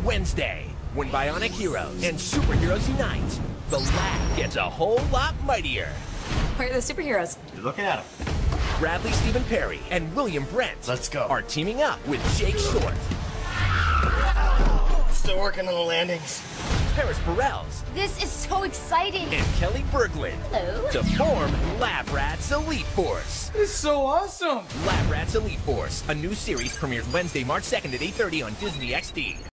Wednesday, when Bionic Heroes and superheroes unite, the lab gets a whole lot mightier. Where are the superheroes? You're looking at him. Bradley Stephen Perry and William Brent Let's go. are teaming up with Jake Short, Still working on the landings. Paris Burrells, This is so exciting. and Kelly Berglund Hello. to form Lab Rats Elite Force. This is so awesome! Lab Rats Elite Force, a new series premieres Wednesday, March 2nd at 8:30 on Disney XD.